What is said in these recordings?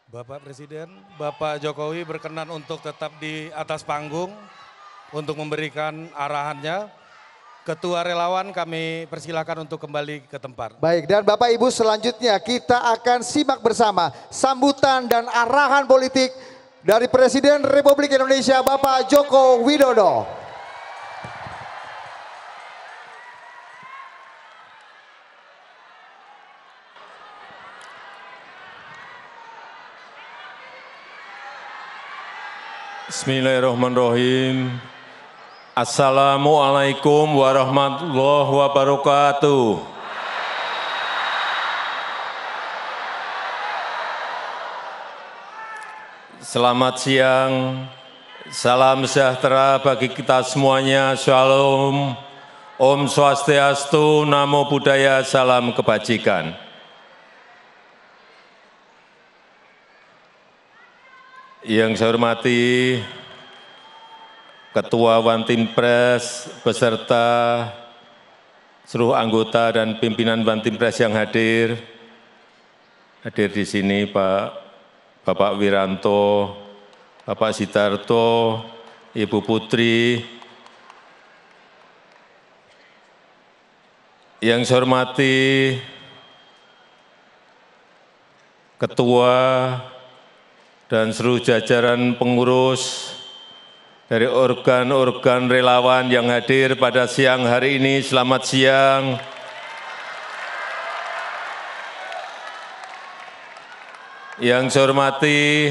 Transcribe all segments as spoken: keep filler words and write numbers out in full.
Bapak Presiden, Bapak Jokowi berkenan untuk tetap di atas panggung untuk memberikan arahannya. Ketua relawan kami persilakan untuk kembali ke tempat. Baik, dan Bapak Ibu selanjutnya kita akan simak bersama sambutan dan arahan politik dari Presiden Republik Indonesia Bapak Joko Widodo. Bismillahirrahmanirrahim. Assalamualaikum warahmatullahi wabarakatuh. Selamat siang, salam sejahtera bagi kita semuanya, shalom, om swastiastu, namo buddhaya, salam kebajikan. Yang saya hormati Ketua Wantimpres beserta seluruh anggota dan pimpinan Wantimpres yang hadir, hadir di sini Pak Bapak Wiranto, Bapak Sidarto, Ibu Putri. Yang saya hormati Ketua dan seluruh jajaran pengurus dari organ-organ relawan yang hadir pada siang hari ini, selamat siang. Yang saya hormati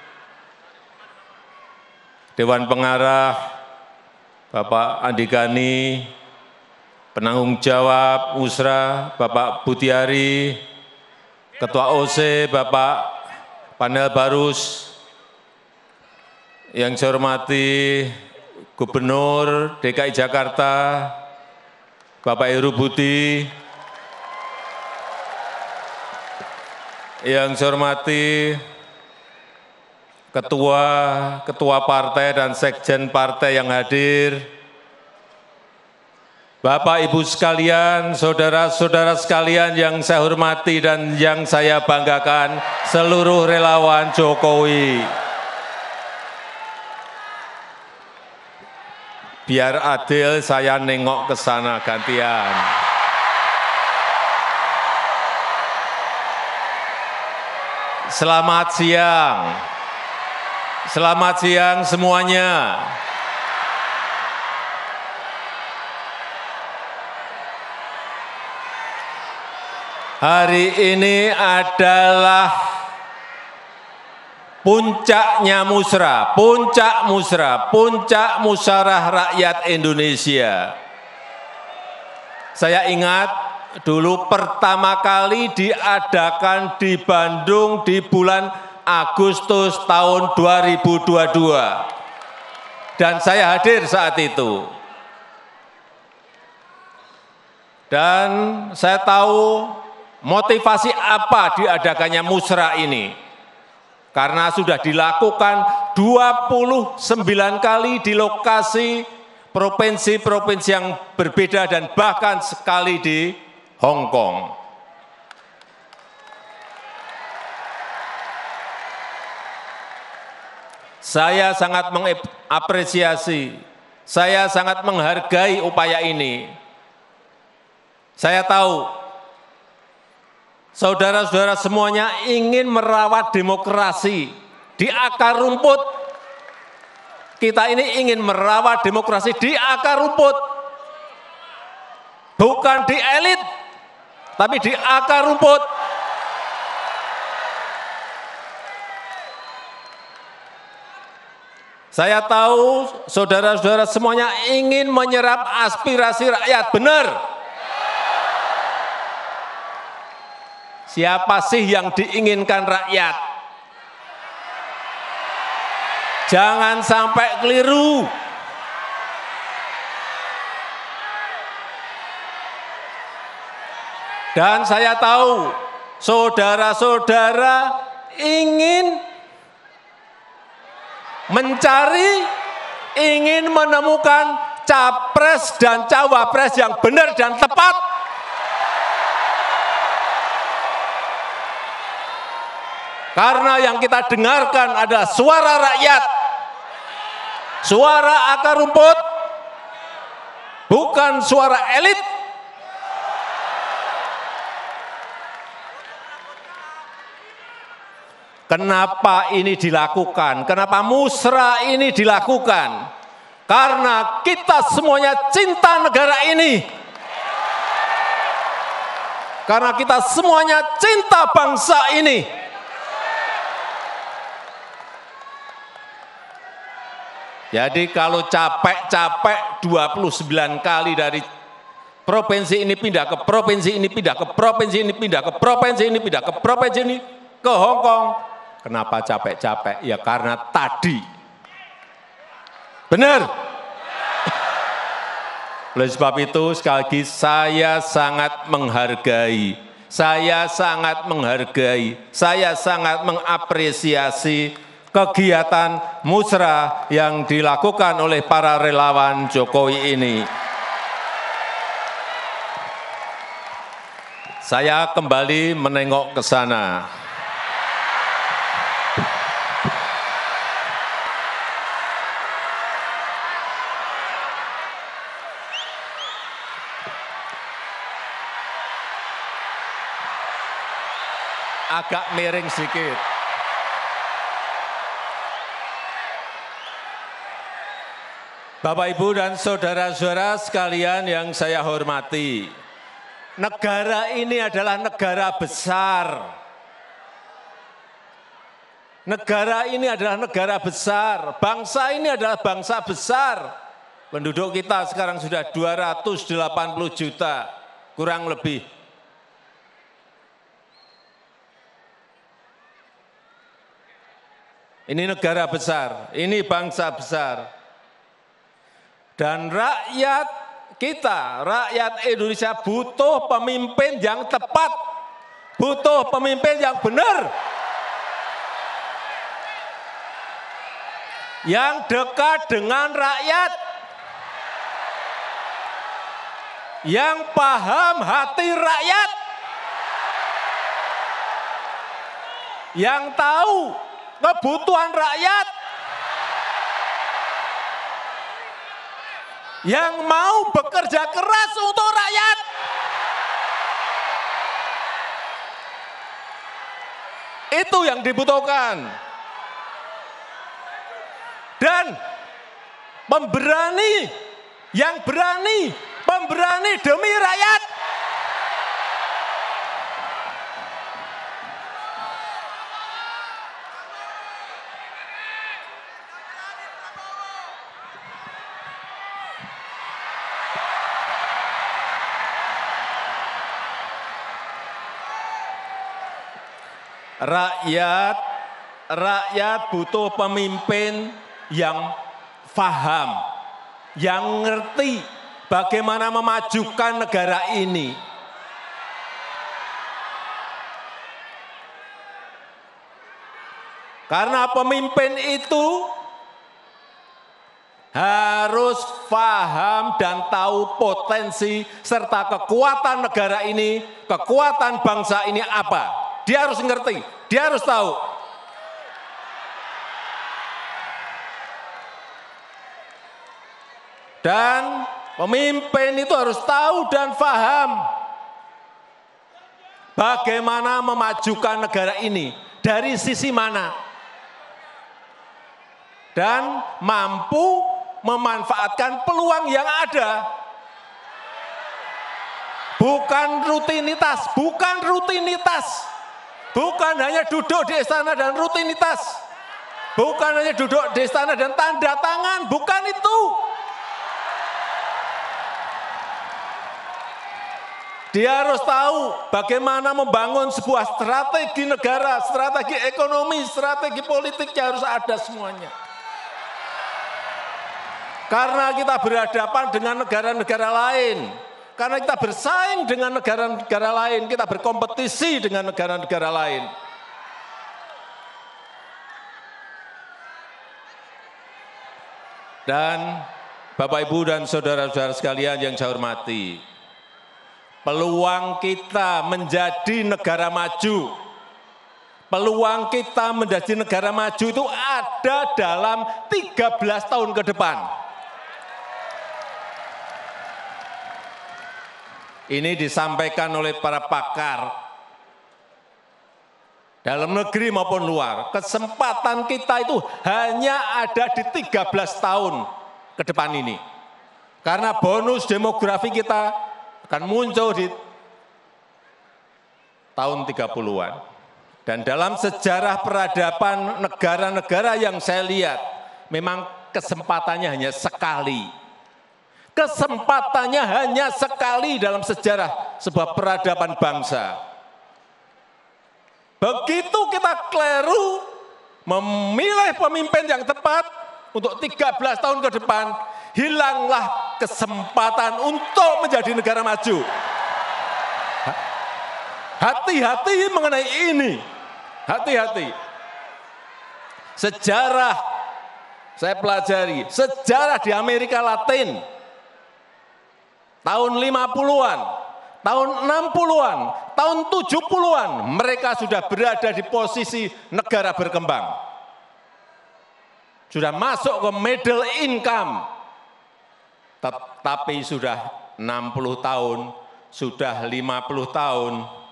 Dewan Pengarah, Bapak Andi Gani, penanggung jawab Musra, Bapak Budiari, Ketua O C, Bapak Panel Barus. Yang saya hormati Gubernur D K I Jakarta, Bapak Heru Budi. Yang saya hormati Ketua, Ketua Partai dan Sekjen Partai yang hadir. Bapak Ibu sekalian, saudara-saudara sekalian yang saya hormati dan yang saya banggakan, seluruh relawan Jokowi. Biar adil saya nengok ke sana gantian. Selamat siang. Selamat siang semuanya. Hari ini adalah puncaknya musra, puncak musra, puncak musyawarah rakyat Indonesia. Saya ingat dulu pertama kali diadakan di Bandung di bulan Agustus tahun dua ribu dua puluh dua. Dan saya hadir saat itu. Dan saya tahu motivasi apa diadakannya musra ini. Karena sudah dilakukan dua puluh sembilan kali di lokasi provinsi-provinsi yang berbeda dan bahkan sekali di Hong Kong. Saya sangat mengapresiasi, saya sangat menghargai upaya ini. Saya tahu saudara-saudara semuanya ingin merawat demokrasi di akar rumput. Kita ini ingin merawat demokrasi di akar rumput. Bukan di elit, tapi di akar rumput. Saya tahu saudara-saudara semuanya ingin menyerap aspirasi rakyat, benar. Siapa sih yang diinginkan rakyat? Jangan sampai keliru. Dan saya tahu saudara-saudara ingin mencari, ingin menemukan capres dan cawapres yang benar dan tepat. Karena yang kita dengarkan adalah suara rakyat, suara akar rumput, bukan suara elit. Kenapa ini dilakukan? Kenapa musrah ini dilakukan? Karena kita semuanya cinta negara ini. Karena kita semuanya cinta bangsa ini. Jadi kalau capek-capek dua puluh sembilan kali dari provinsi ini pindah ke provinsi ini, pindah ke provinsi ini, pindah ke provinsi ini, pindah ke provinsi ini, ke Hong Kong. Kenapa capek-capek? Ya karena tadi. Benar? Oleh sebab itu sekali lagi saya sangat menghargai, saya sangat menghargai, saya sangat mengapresiasi kegiatan musrah yang dilakukan oleh para relawan Jokowi ini. Saya kembali menengok ke sana. Agak miring sedikit. Bapak, Ibu, dan saudara-saudara sekalian yang saya hormati, negara ini adalah negara besar. Negara ini adalah negara besar, bangsa ini adalah bangsa besar. Penduduk kita sekarang sudah dua ratus delapan puluh juta, kurang lebih. Ini negara besar, ini bangsa besar. Dan rakyat kita, rakyat Indonesia butuh pemimpin yang tepat, butuh pemimpin yang benar, yang dekat dengan rakyat, yang paham hati rakyat, yang tahu kebutuhan rakyat, yang mau bekerja keras untuk rakyat. Itu yang dibutuhkan. Dan pemberani, yang berani, pemberani demi rakyat. Rakyat, rakyat butuh pemimpin yang paham, yang ngerti bagaimana memajukan negara ini. Karena pemimpin itu harus paham dan tahu potensi serta kekuatan negara ini, kekuatan bangsa ini apa. Dia harus ngerti, dia harus tahu. Dan pemimpin itu harus tahu dan paham bagaimana memajukan negara ini, dari sisi mana. Dan mampu memanfaatkan peluang yang ada. Bukan rutinitas, bukan rutinitas. Bukan hanya duduk di istana dan rutinitas. Bukan hanya duduk di istana dan tanda tangan, bukan itu. Dia harus tahu bagaimana membangun sebuah strategi negara, strategi ekonomi, strategi politiknya harus ada semuanya. Karena kita berhadapan dengan negara-negara lain. Karena kita bersaing dengan negara-negara lain, kita berkompetisi dengan negara-negara lain. Dan Bapak, Ibu, dan saudara-saudara sekalian yang saya hormati, peluang kita menjadi negara maju, peluang kita menjadi negara maju itu ada dalam tiga belas tahun ke depan. Ini disampaikan oleh para pakar dalam negeri maupun luar. Kesempatan kita itu hanya ada di tiga belas tahun ke depan ini. Karena bonus demografi kita akan muncul di tahun tiga puluhan. Dan dalam sejarah peradaban negara-negara yang saya lihat, memang kesempatannya hanya sekali. Kesempatannya hanya sekali dalam sejarah sebuah peradaban bangsa. Begitu kita keliru memilih pemimpin yang tepat untuk tiga belas tahun ke depan, hilanglah kesempatan untuk menjadi negara maju. Hati-hati mengenai ini. Hati-hati. Sejarah, saya pelajari, sejarah di Amerika Latin, tahun lima puluhan, tahun enam puluhan, tahun tujuh puluhan, mereka sudah berada di posisi negara berkembang. Sudah masuk ke middle income. Tetapi sudah enam puluh tahun, sudah lima puluh tahun,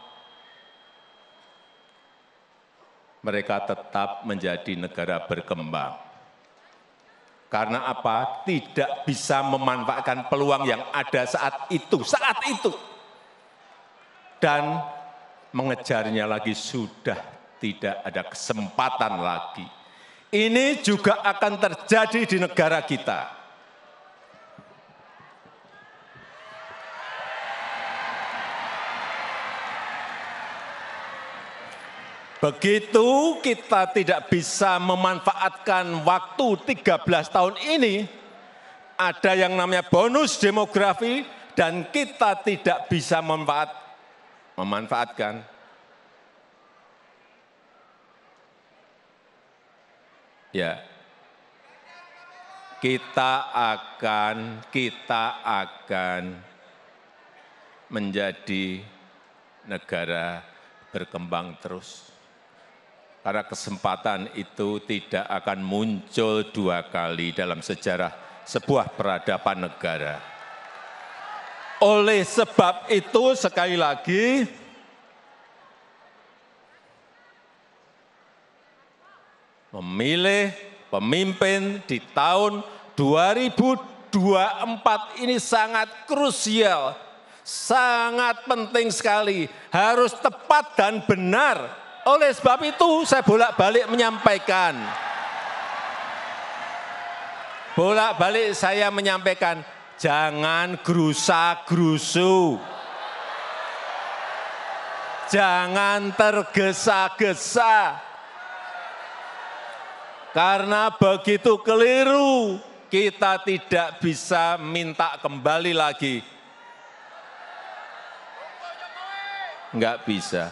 mereka tetap menjadi negara berkembang. Karena apa? Tidak bisa memanfaatkan peluang yang ada saat itu, saat itu. Dan mengejarnya lagi sudah tidak ada kesempatan lagi. Ini juga akan terjadi di negara kita. Begitu kita tidak bisa memanfaatkan waktu tiga belas tahun ini, ada yang namanya bonus demografi, dan kita tidak bisa memanfaat, memanfaatkan. Ya, kita akan, kita akan menjadi negara berkembang terus. Karena kesempatan itu tidak akan muncul dua kali dalam sejarah sebuah peradaban negara. Oleh sebab itu, sekali lagi, memilih pemimpin di tahun dua ribu dua puluh empat ini sangat krusial, sangat penting sekali, harus tepat dan benar. Oleh sebab itu saya bolak-balik menyampaikan, bolak-balik saya menyampaikan, jangan gerusa-gerusu, jangan tergesa-gesa, karena begitu keliru kita tidak bisa minta kembali lagi, enggak bisa.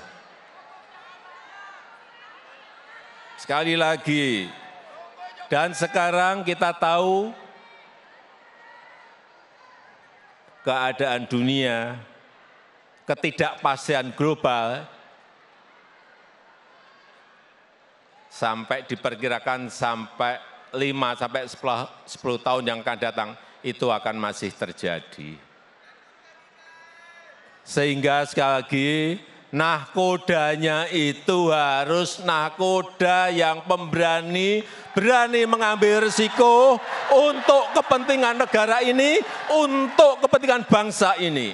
Sekali lagi, dan sekarang kita tahu keadaan dunia, ketidakpastian global, sampai diperkirakan sampai lima sampai sepuluh tahun yang akan datang, itu akan masih terjadi. Sehingga sekali lagi, nahkodanya itu harus nahkoda yang pemberani, berani mengambil risiko untuk kepentingan negara ini, untuk kepentingan bangsa ini.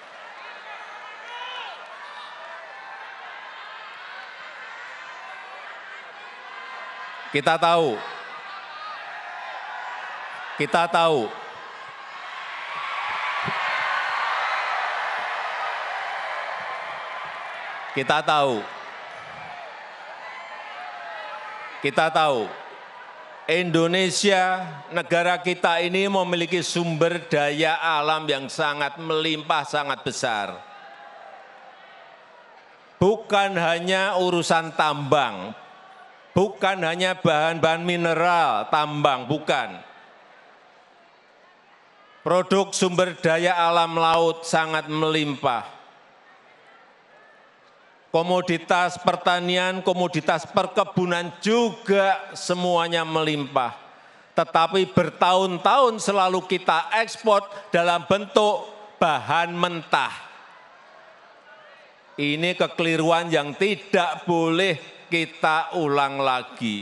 Kita tahu, kita tahu, Kita tahu, kita tahu, Indonesia, negara kita ini memiliki sumber daya alam yang sangat melimpah, sangat besar. Bukan hanya urusan tambang, bukan hanya bahan-bahan mineral, tambang, bukan. Produk sumber daya alam laut sangat melimpah. komoditas pertanian, komoditas perkebunan juga semuanya melimpah. Tetapi bertahun-tahun selalu kita ekspor dalam bentuk bahan mentah. Ini kekeliruan yang tidak boleh kita ulang lagi.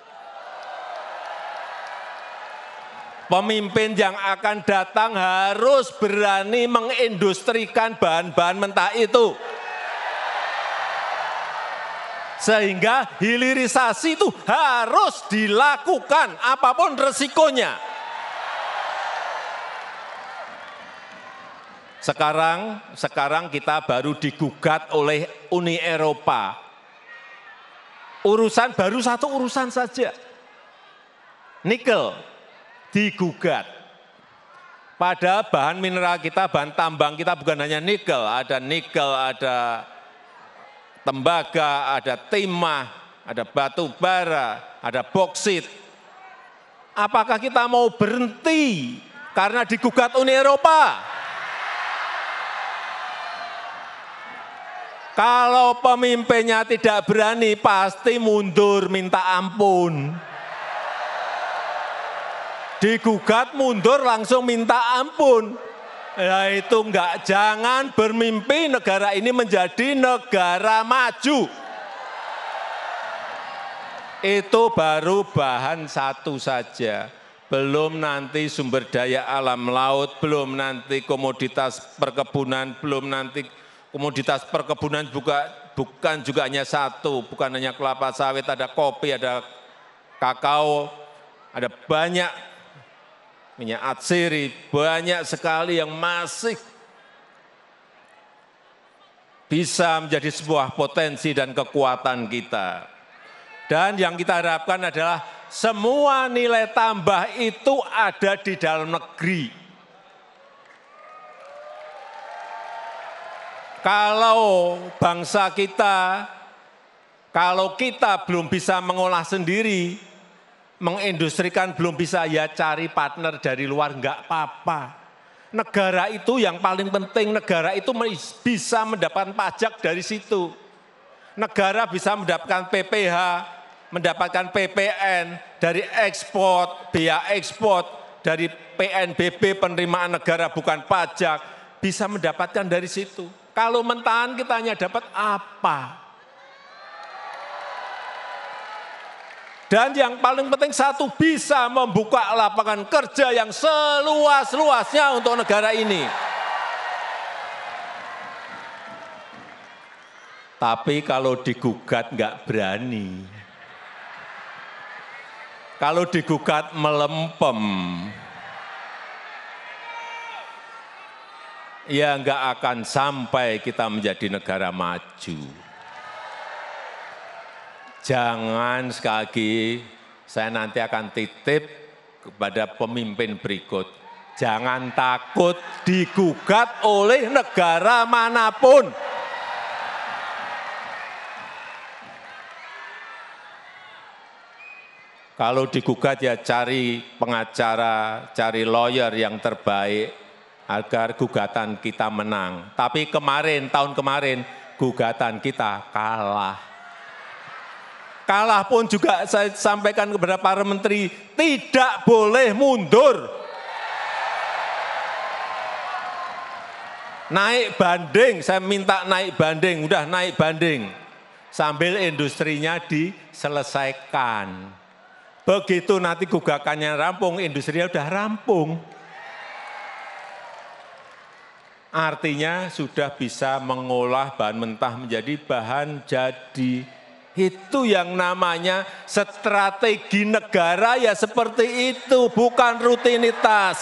Pemimpin yang akan datang harus berani mengindustrikan bahan-bahan mentah itu. Sehingga hilirisasi itu harus dilakukan apapun resikonya. Sekarang, sekarang kita baru digugat oleh Uni Eropa. Urusan baru satu urusan saja. Nikel digugat. Pada bahan mineral kita, bahan tambang kita bukan hanya nikel, ada nikel, ada tembaga, ada timah, ada batu bara, ada boksit. Apakah kita mau berhenti karena digugat Uni Eropa? Kalau pemimpinnya tidak berani, pasti mundur minta ampun. Digugat mundur langsung minta ampun. Ya itu enggak, jangan bermimpi negara ini menjadi negara maju. Itu baru bahan satu saja. Belum nanti sumber daya alam laut, belum nanti komoditas perkebunan, belum nanti komoditas perkebunan juga, bukan juga hanya satu, bukan hanya kelapa sawit, ada kopi, ada kakao, ada banyak minyak atsiri, banyak sekali yang masih bisa menjadi sebuah potensi dan kekuatan kita. Dan yang kita harapkan adalah semua nilai tambah itu ada di dalam negeri. Kalau bangsa kita, kalau kita belum bisa mengolah sendiri, mengindustrikan belum bisa, ya cari partner dari luar, enggak apa-apa. Negara itu yang paling penting, negara itu bisa mendapatkan pajak dari situ. Negara bisa mendapatkan P P H, mendapatkan P P N, dari ekspor, biaya ekspor, dari P N B B, penerimaan negara bukan pajak, bisa mendapatkan dari situ. Kalau mentahan kita hanya dapat apa? Dan yang paling penting satu, bisa membuka lapangan kerja yang seluas-luasnya untuk negara ini. Tapi kalau digugat nggak berani. Kalau digugat melempem. Ya nggak akan sampai kita menjadi negara maju. Jangan sekali lagi, saya nanti akan titip kepada pemimpin berikut. Jangan takut digugat oleh negara manapun. Kalau digugat ya cari pengacara, cari lawyer yang terbaik agar gugatan kita menang. Tapi kemarin, tahun kemarin, gugatan kita kalah. Kalah pun juga saya sampaikan kepada para menteri, tidak boleh mundur. Naik banding, saya minta naik banding, udah naik banding. Sambil industrinya diselesaikan. Begitu nanti gugakannya rampung, industrinya udah rampung. Artinya sudah bisa mengolah bahan mentah menjadi bahan jadi. Itu yang namanya strategi negara, ya seperti itu, bukan rutinitas.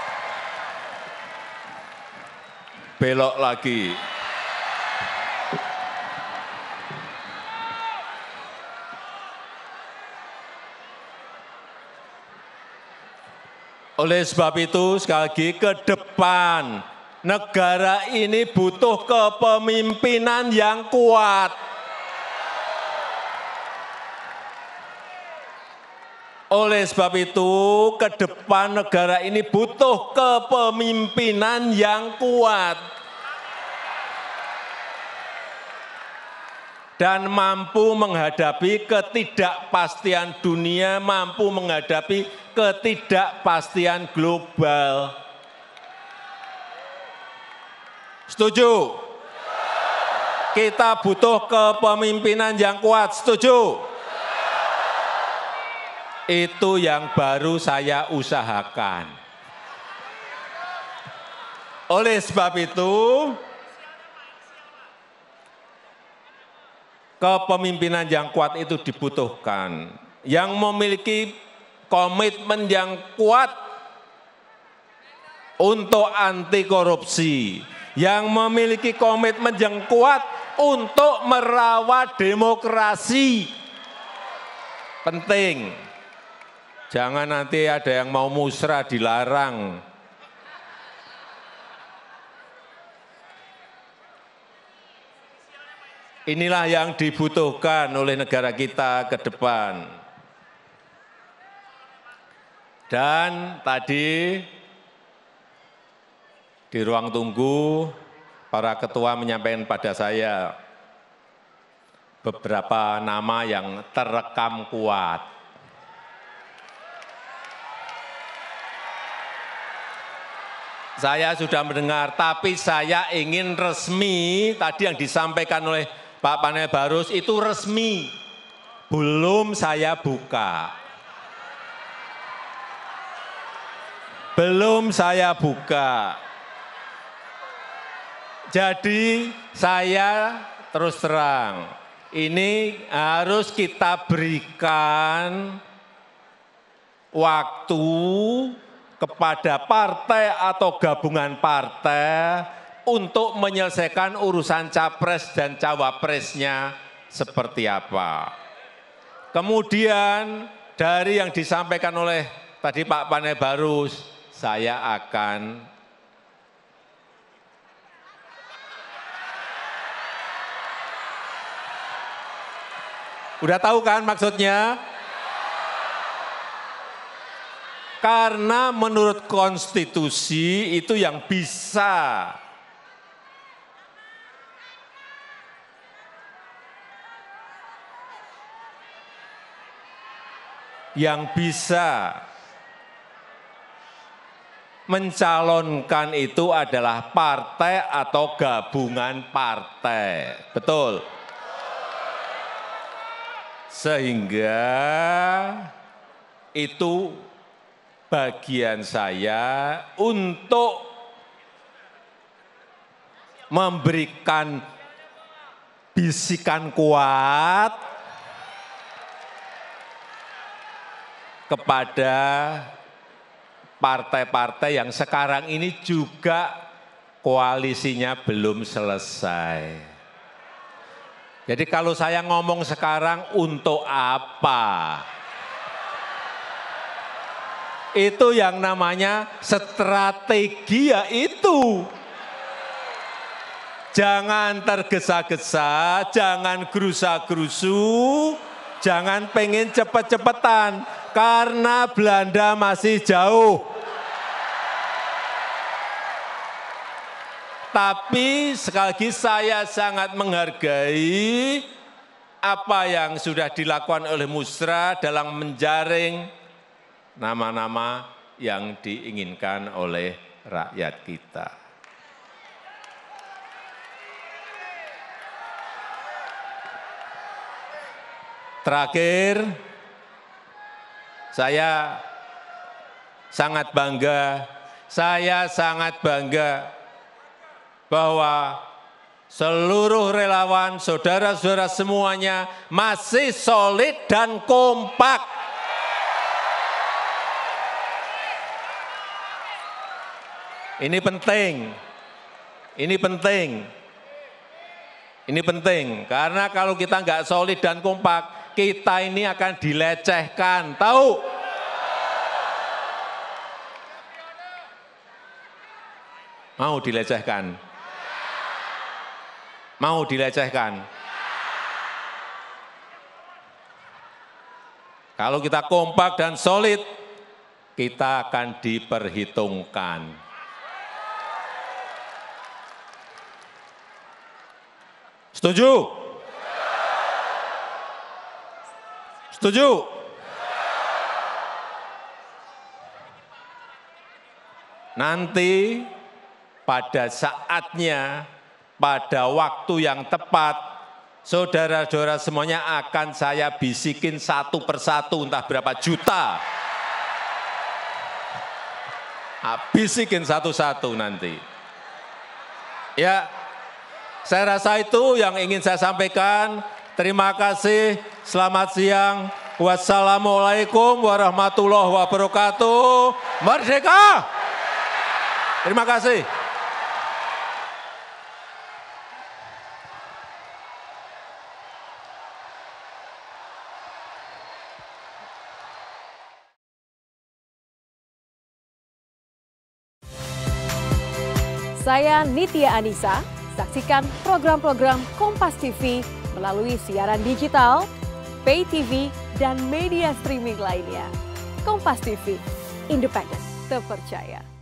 Belok lagi. Oleh sebab itu, sekali lagi ke depan, negara ini butuh kepemimpinan yang kuat. Oleh sebab itu, ke depan negara ini butuh kepemimpinan yang kuat. dan mampu menghadapi ketidakpastian dunia, mampu menghadapi ketidakpastian global. Setuju? Kita butuh kepemimpinan yang kuat, setuju? Itu yang baru saya usahakan. Oleh sebab itu, kepemimpinan yang kuat itu dibutuhkan. Yang memiliki komitmen yang kuat untuk anti korupsi, yang memiliki komitmen yang kuat untuk merawat demokrasi. Penting. Jangan nanti ada yang mau musrah dilarang. Inilah yang dibutuhkan oleh negara kita ke depan. Dan tadi di ruang tunggu, para ketua menyampaikan pada saya beberapa nama yang terekam kuat. Saya sudah mendengar, tapi saya ingin resmi, tadi yang disampaikan oleh Pak Panel Barus itu resmi, belum saya buka. Belum saya buka. Jadi saya terus terang, ini harus kita berikan waktu kepada partai atau gabungan partai untuk menyelesaikan urusan capres dan cawapresnya seperti apa. Kemudian dari yang disampaikan oleh tadi Pak Panel Barus, saya akan udah tahu kan maksudnya? Karena menurut konstitusi itu yang bisa yang bisa mencalonkan itu adalah partai atau gabungan partai. Betul? Sehingga itu bagian saya untuk memberikan bisikan kuat kepada partai-partai yang sekarang ini juga koalisinya belum selesai. Jadi kalau saya ngomong sekarang untuk apa? Itu yang namanya strategi ya itu. Jangan tergesa-gesa, jangan gerusa-gerusu, jangan pengen cepet-cepetan, karena Belanda masih jauh. Tapi sekali lagi saya sangat menghargai apa yang sudah dilakukan oleh Musra dalam menjaring nama-nama yang diinginkan oleh rakyat kita. Terakhir, saya sangat bangga, saya sangat bangga bahwa seluruh relawan, saudara-saudara semuanya masih solid dan kompak. Ini penting, ini penting, ini penting, karena kalau kita nggak solid dan kompak, kita ini akan dilecehkan, tahu? Mau dilecehkan? Mau dilecehkan? Kalau kita kompak dan solid, kita akan diperhitungkan. Setuju? Setuju? Nanti pada saatnya, pada waktu yang tepat, saudara-saudara semuanya akan saya bisikin satu persatu, entah berapa juta. Ah, bisikin satu-satu nanti. Ya, saya rasa itu yang ingin saya sampaikan. Terima kasih, selamat siang. Wassalamualaikum warahmatullahi wabarakatuh. Merdeka! Terima kasih. Saya Nitya Anissa, saksikan program-program Kompas T V melalui siaran digital, pay T V, dan media streaming lainnya. Kompas T V, independen, terpercaya.